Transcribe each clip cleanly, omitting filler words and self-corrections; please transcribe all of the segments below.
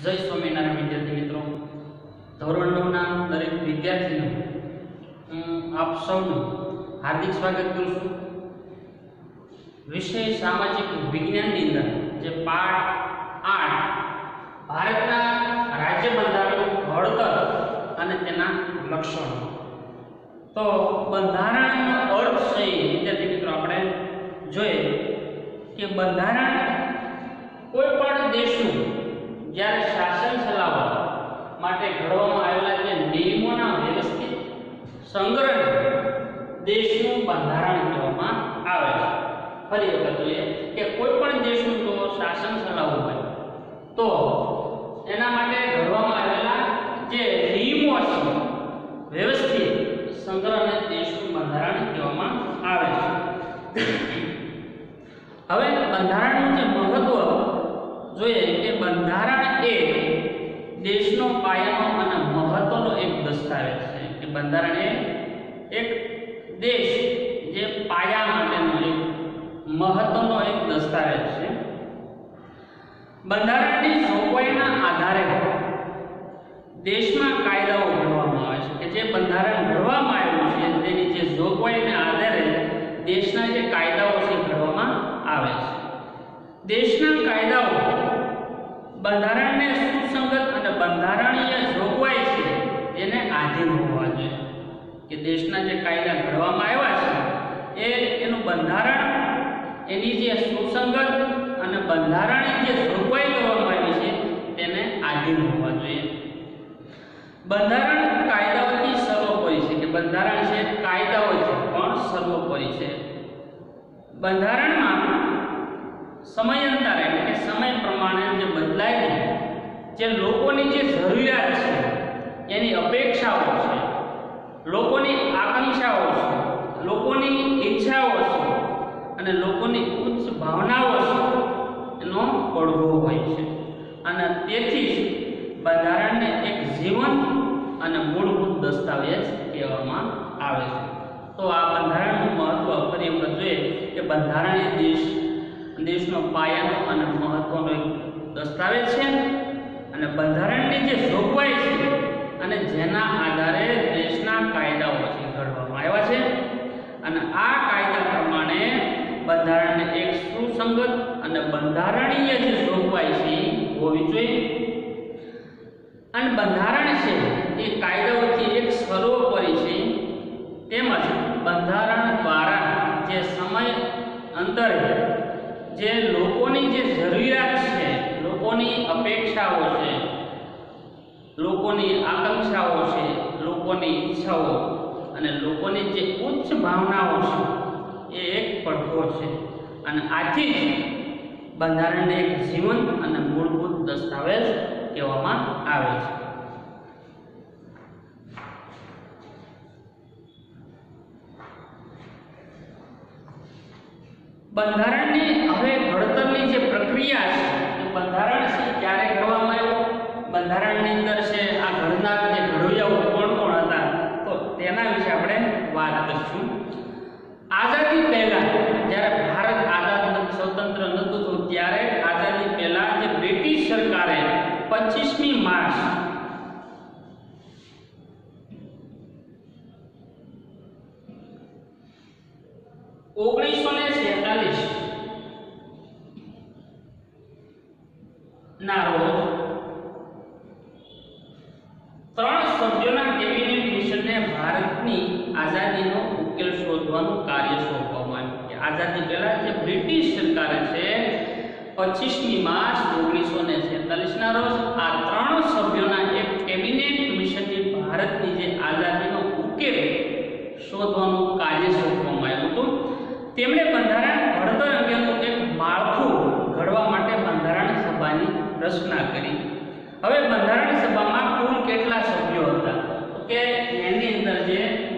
જય સ્વામિનારાયણ વિદ્યાર્થી મિત્રો, ધોરણ 9 ના દરેક વિદ્યાર્થીનું હું આપ સૌનું હાર્દિક સ્વાગત કરું છું. વિષય સામાજિક વિજ્ઞાનની અંદર જે પાઠ 8 ભારતના રાજ્ય બંધારણનું ઘડતર અને તેના લક્ષણો. તો બંધારણનો અર્થ છે વિદ્યાર્થી મિત્રો આપણે જોઈએ કે બંધારણ કોઈ પણ દેશનું જ્યારે શાસન ચલાવવા માટે ઘડવામાં આવેલા જે નિયમોના વ્યવસ્થિત સંગ્રહ દેશનું બંધારણ કહેવામાં આવે છે. ફરી વખત જોઈએ કે કોઈ પણ દેશનું જો શાસન ચલાવવું હોય તો એના માટે ઘડવામાં આવેલા જે નિયમો છે વ્યવસ્થિત સંગ્રહને દેશનું બંધારણ કહેવામાં આવે છે. હવે બંધારણનું જે મહત્વ જોઈએ કે બંધારણ એ દેશનો પાયાનો અને મહત્વનો એક દસ્તાવેજ છે. કે બંધારણ એ એક દેશ જે પાયા માટેનો એક મહત્વનો એક દસ્તાવેજ છે. બંધારણની જોગવાઈના આધારે દેશમાં કાયદાઓ ઘડવામાં આવે છે. કે જે બંધારણ ઘડવામાં આવ્યું છે તેની જે જોગવાઈને આધારે દેશના જે કાયદાઓ છે ઘડવામાં આવે છે. દેશના કાયદાઓ બંધારણને સુસંગત અને બંધારણીય જોગવાઈ છે જેને આધીન હોવા જોઈએ. કે દેશના જે કાયદા ઘડવામાં આવ્યા છે એનું બંધારણ એની જે સુસંગત અને બંધારણીય જે જોગવાઈ કરવામાં આવી છે તેને આધીન હોવા જોઈએ. બંધારણ કાયદાઓથી સર્વોપરી છે. કે બંધારણ છે કાયદાઓથી પણ સર્વોપરી છે. બંધારણમાં સમયાંતરે એટલે કે સમય પ્રમાણે જે બદલાય છે, જે લોકોની જે જરૂરિયાત છે, એની અપેક્ષાઓ છે, લોકોની આકાંક્ષાઓ છે, લોકોની ઈચ્છાઓ છે અને લોકોની ઉચ્ચ ભાવનાઓ છે એનો પડઘો હોય છે. અને તેથી જ બંધારણને એક જીવંત અને મૂળભૂત દસ્તાવેજ કહેવામાં આવે છે. તો આ બંધારણનું મહત્વ ફરી વખત જોઈએ કે બંધારણ એ દેશનો પાયાનો અને મહત્વનો એક દસ્તાવેજ છે. અને બંધારણની જે જોગવાઈ છે અને જેના આધારે દેશના કાયદાઓ છે ઘડવામાં આવ્યા છે. અને આ કાયદા પ્રમાણે બંધારણને એક સુસંગત અને બંધારણીય જે જોગવાઈ છે હોવી જોઈએ. અને બંધારણ છે એ કાયદાઓથી એક સર્વોપરી છે. તેમજ બંધારણ દ્વારા જે સમય અંતરે જે લોકોની જે જરૂરિયાત છે, લોકોની અપેક્ષાઓ છે, લોકોની આકાંક્ષાઓ છે, લોકોની ઈચ્છાઓ અને લોકોની જે ઉચ્ચ ભાવનાઓ છે એ એક પડઘો છે. અને આથી જ બંધારણને એક જીવંત અને મૂળભૂત દસ્તાવેજ કહેવામાં આવે છે. બંધારણની હવે ઘડતરની જે પ્રક્રિયા છે કે બંધારણ છે ક્યારે ઘડવામાં આવ્યું, બંધારણની અંદર છે આ ઘડનાર જે ઘડવૈયાઓ કોણ કોણ હતા તો તેના વિશે આપણે વાત કરીશું. આઝાદી પહેલા જ્યારે ભારત આઝાદ સ્વતંત્ર નહોતું તો ત્યારે આઝાદી પહેલા જે બ્રિટિશ સરકારે 25મી માર્ચ ના રોજ 3 સભ્યોના કેબિનેટ મિશનને ભારતની આઝાદીનો ઉકેલ શોધવાનું કાર્ય સોંપવામાં આવ્યું. કે આઝાદી પહેલા જે બ્રિટિશ સરકારે છે 25મી માર્ચ 1947 ના રોજ આ 3 સભ્યોના એક કેબિનેટ મિશનની ભારતની જે આઝાદીનો ઉકેલ શોધવાનું કાર્ય સોંપવામાં આવ્યું હતું. તેમણે બંધારણ ઘડતર અંગેનું એક માળખું ઘડવા માટે બંધારણ સભાની રચના કરી. હવે બંધારણ સભામાં કુલ કેટલા સભ્યો હતા તો કે એની અંદર જે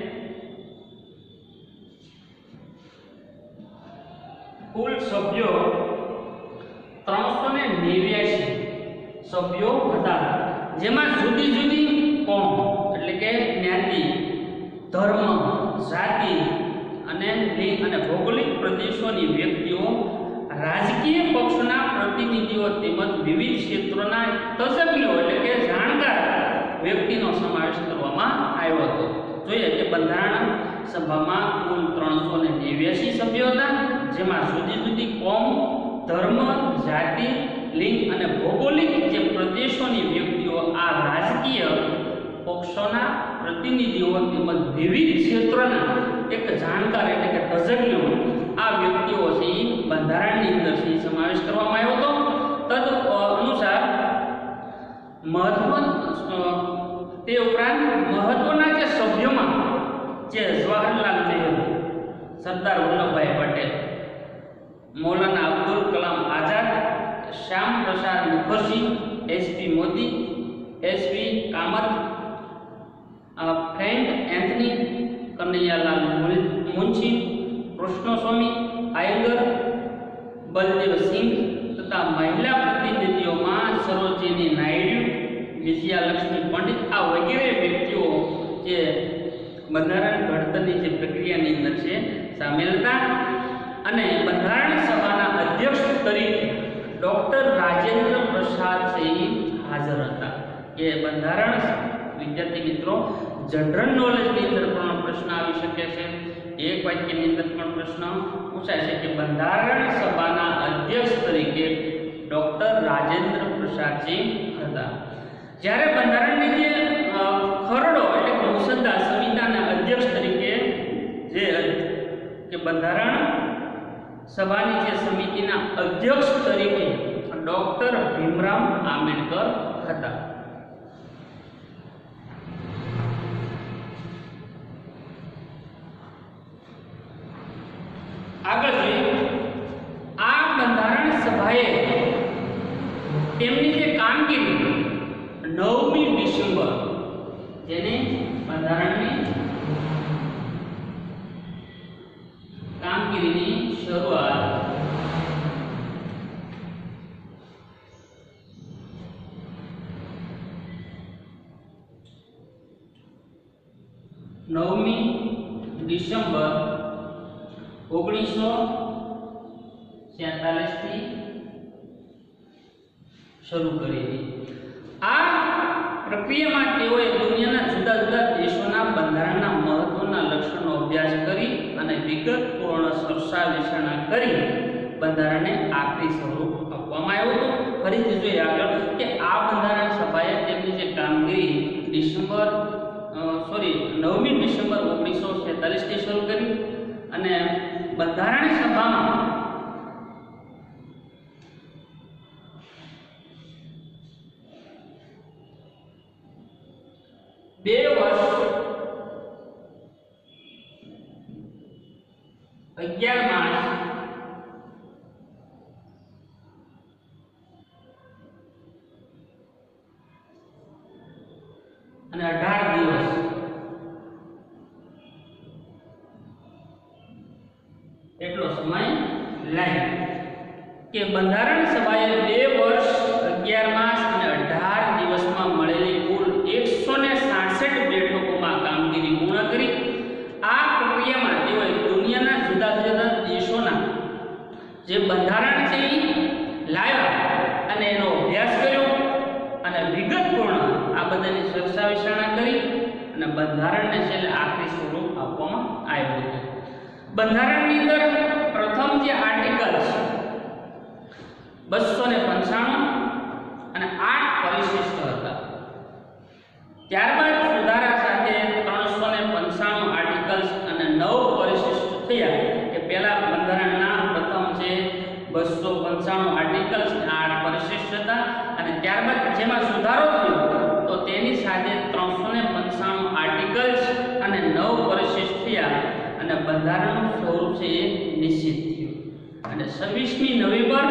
કુલ સભ્યો 389 સભ્યો હતા. જેમાં જુદી જુદી કોમ એટલે કે જ્ઞાતિ, ધર્મ, જાતિ અને લિંગ અને ભૌગોલિક પ્રદેશોની વ્યક્તિઓ રાજકીય પક્ષના પ્રતિનિધિઓ તેમજ વિવિધ ક્ષેત્રોના તજજ્ઞો એટલે કે જાણકાર વ્યક્તિનો સમાવેશ કરવામાં આવ્યો હતો. જોઈએ કે બંધારણ સભામાં કુલ 389 સભ્યો હતા, જેમાં જુદી જુદી કોમ, ધર્મ, જાતિ, લિંગ અને ભૌગોલિક જે પ્રદેશોની વ્યક્તિઓ આ રાજકીય પક્ષોના પ્રતિનિધિઓ તેમજ વિવિધ ક્ષેત્રોના એક જાણકાર એટલે કે તજજ્ઞો આ વ્યક્તિઓ છે બંધારણની અંદર છે સમાવેશ કરવામાં આવ્યો હતો. તદ અનુસાર તે ઉપરાંત મહત્વના જે સભ્યોમાં જે Jawaharlal Nehru, Sardar Vallabhbhai Patel, Maulana Abdul Kalam Azad, Shyam Prasad Mukherjee, SP Modi, SV Kamath, Frank Anthony, Kanaiyalal Munshi, Krishnaswami Ayyangar, Baldev Singh તથા મહિલા પ્રતિનિધિઓમાં સરોજિની નાયડુ, વિજયાલક્ષ્મી પંડિત આ વગેરે વ્યક્તિઓ જે બંધારણ ઘડતરની જે પ્રક્રિયાની અંદર છે સામેલ હતા. અને બંધારણ સભાના અધ્યક્ષ તરીકે ડોક્ટર રાજેન્દ્ર પ્રસાદ છે હાજર હતા. કે બંધારણ વિદ્યાર્થી મિત્રો જનરલ નોલેજની અંદર પણ પ્રશ્ન આવી શકે છે, એક વાક્યની અંદર પણ પ્રશ્ન પૂછાય છે કે બંધારણ સભાના અધ્યક્ષ તરીકે ડોક્ટર રાજેન્દ્ર પ્રસાદજી હતા. જ્યારે બંધારણની જે ખરડો એટલે કે મુસદ્દા સમિતિના અધ્યક્ષ તરીકે જે કે બંધારણ સભાની જે સમિતિના અધ્યક્ષ તરીકે ડોક્ટર ભીમરાવ આંબેડકર હતા. આગળ જોઈએ, આ બંધારણ સભાએ તેમની જે કામગીરી 9મી ડિસેમ્બર જેને બંધારણની કામગીરીની શરૂઆત 9મી ડિસેમ્બર 1947 થી શરૂ કરી હતી. આ પ્રક્રિયામાં તેઓએ દુનિયાના જુદા જુદા દેશોના બંધારણના મહત્વના લક્ષણોનો અભ્યાસ કરી અને વિગતપૂર્ણ ચર્ચા વિચારણા કરી બંધારણને આખરી સ્વરૂપ આપવામાં આવ્યું હતું. ફરીથી જોઈએ આગળ કે આ બંધારણ સભાએ તેમની જે કામગીરી 9મી ડિસેમ્બર 1947 થી શરૂ કરી અને બંધારણ સભામાં બે વર્ષ 11 માસ અને 18 દિવસ એટલો સમય લાગ્યો. કે બંધારણ સભાએ 2 વર્ષ 11 માસ અને 18 દિવસમાં મળેલી કુલ 167 બેઠકોમાં કામગીરી પૂર્ણ કરી. આ પ્રક્રિયામાં તેઓએ દુનિયાના જુદા જુદા દેશોના જે બંધારણ છે એ લાવ્યા અને એનો અભ્યાસ કર્યો અને વિગતપૂર્ણ આ બધાની ચર્ચા વિચારણા કરી અને બંધારણને છેલ્લે આખરી સ્વરૂપ આપવામાં આવ્યું હતું. બંધારણની અંદર પ્રથમ જે આર્ટિકલ છે 295 અને 8 પરિશિષ્ટ હતા. ત્યારબાદ સુધારા સાથે 395 આર્ટિકલ્સ અને 9 પરિશિષ્ટ થયા. કે પહેલા બંધારણના પ્રથમ છે 295 આર્ટિકલ્સ અને 8 પરિશિષ્ટ હતા અને ત્યારબાદ જેમાં સુધારો થયો તો તેની સાથે 395 આર્ટિકલ્સ અને 9 પરિશિષ્ટ થયા અને બંધારણનું સ્વરૂપ છે એ નિશ્ચિત થયું. અને 26મી નવેમ્બર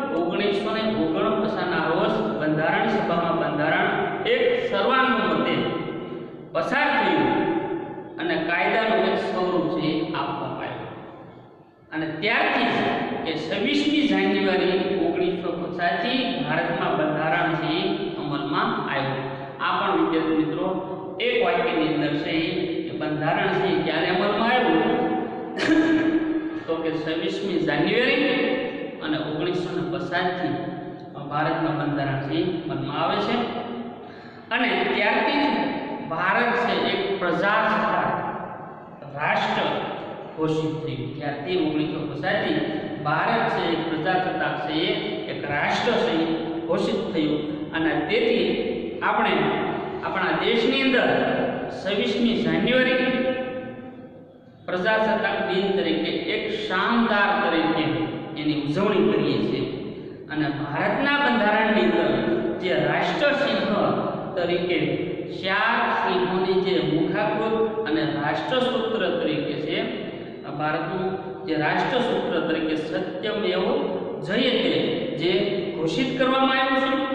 1949 ના રોજ બંધારણ સભામાં બંધારણ એક સર્વાનુમતે પસાર થયું અને કાયદાનું એક સ્વરૂપ છે આપવામાં આવ્યું. અને ત્યારથી કે 26મી જાન્યુઆરી 1950 થી ભારતમાં બંધારણ છે અમલમાં આવ્યું. આ પણ વિદ્યાર્થી મિત્રો એક વાક્યની અંદર છે કે બંધારણ છે ક્યારે અમલમાં આવ્યું તો કે 26મી જાન્યુઆરી અને 1950 થી ભારતનું બંધારણ છે બનવામાં આવે છે અને ત્યારથી જ ભારત છે એક પ્રજાસત્તાક રાષ્ટ્ર ઘોષિત થયું। ત્યારથી 1950 ભારત છે એક પ્રજાસત્તાક છે એક રાષ્ટ્ર છે ઘોષિત થયું અને તેથી આપણે આપણા દેશની અંદર 26મી જાન્યુઆરી પ્રજાસત્તાક દિન તરીકે એક શાનદાર તરીકે એની ઉજવણી કરીએ છીએ અને ભારતના બંધારણની અંદર જે રાષ્ટ્રસિંહ તરીકે 4 સિંહોની જે મુખાકૃત અને રાષ્ટ્રસૂત્ર તરીકે છે ભારતનું જે રાષ્ટ્રસૂત્ર તરીકે સત્યમેવ જયતે જે ઘોષિત કરવામાં આવ્યું છે।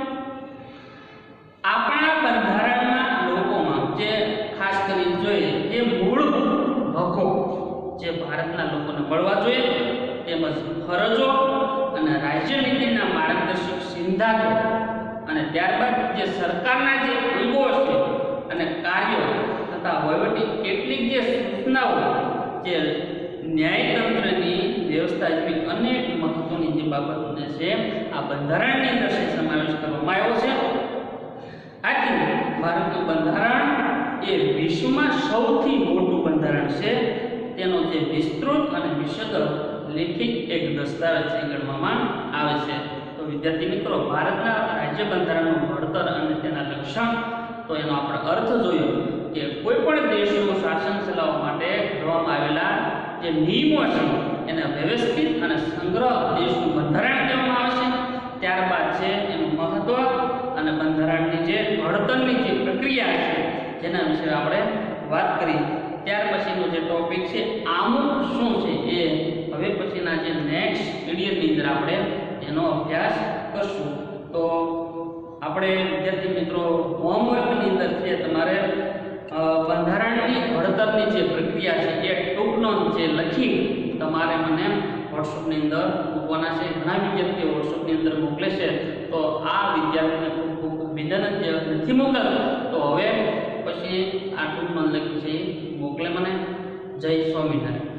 આપણા બંધારણના લોકોમાં જે ખાસ કરી જોઈએ જે મૂળભૂત હકો જે ભારતના લોકોને મળવા જોઈએ તેમજ ફરજો અને રાજ્યનીતિના માર્ગદર્શક સિદ્ધાંતો અને ત્યારબાદ જે સરકારના જે અંગો છે અને કાર્યો તથા વહીવટી કેટલીક જે સૂચનાઓ જે ન્યાયતંત્રની વ્યવસ્થા જેવી અનેક મહત્વની જે બાબતોને છે આ બંધારણની અંદર સમાવેશ કરવામાં આવ્યો છે। આથી ભારતનું બંધારણ એ વિશ્વમાં સૌથી મોટું બંધારણ છે। તેનો જે વિસ્તૃત અને વિશદ લેખિત એક દસ્તાવેજ ગણવામાં આવે છે। તો વિદ્યાર્થી મિત્રો ભારતના રાજ્ય બંધારણનું ઘડતર અને તેના લક્ષણ તો એનો આપણે અર્થ જોયો કે કોઈ પણ દેશનું શાસન ચલાવવા માટે ઘડવામાં આવેલા જે નિયમો છે એને વ્યવસ્થિત અને સંગ્રહ દેશનું બંધારણ કહેવામાં આવે છે। ત્યારબાદ છે એનું મહત્વ અને બંધારણની જે ઘડતરની જે પ્રક્રિયા છે જેના વિશે આપણે વાત કરી। ત્યાર પછીનો જે ટોપિક છે આમુખ શું છે એ હવે પછીના જે નેક્સ્ટ વિડિયોની અંદર આપણે એનો અભ્યાસ કરશું। તો આપણે વિદ્યાર્થી મિત્રો હોમવર્કની અંદર છે તમારે બંધારણની ઘડતરની જે પ્રક્રિયા છે એ ટૂંક નોંધ જે લખી તમારે મને વોટ્સઅપની અંદર મૂકવાના છે। ઘણા વિદ્યાર્થીઓ વોટ્સઅપની અંદર મોકલે છે તો આ વિદ્યાર્થીને ખૂબ વિનંતી નથી મોકલતો તો હવે પછી આ ટૂંક નોંધ લખી છે મોકલે મને। જય સ્વામિનારાયણ।